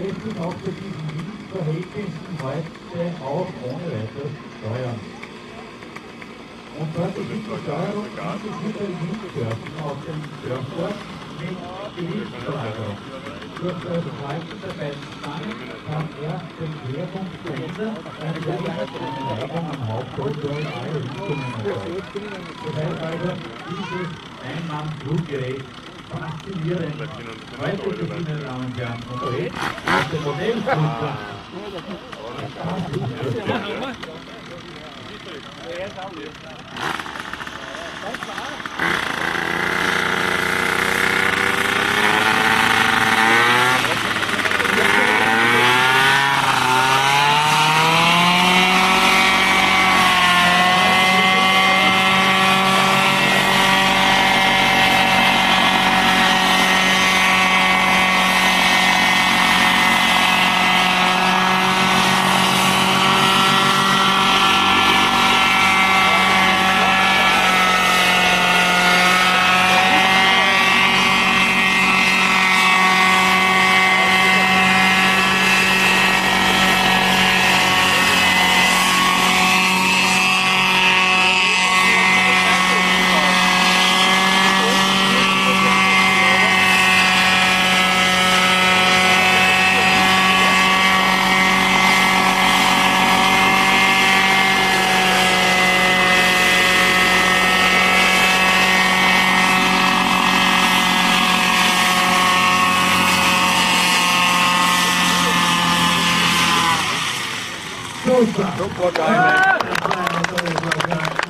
lässt sich auch bei diesen Windverhältnissen heute auch ohne weiteres steuern. Und dort ist die Steuerung dieses mit dem Windsurfen auf dem Surfboard mit Gewichtsverlagerung. Durch das Halten der beiden Stangen kann er den Schwerpunkt verändern, dann wird eine Neigung am Hauptpol durch alle Richtungen erzeugt. Das heißt also, dieses Einmann-Fluggerät faszinierend. Heute, meine Damen und Herren, unterwegs auf dem Modellflugplatz. Super geil.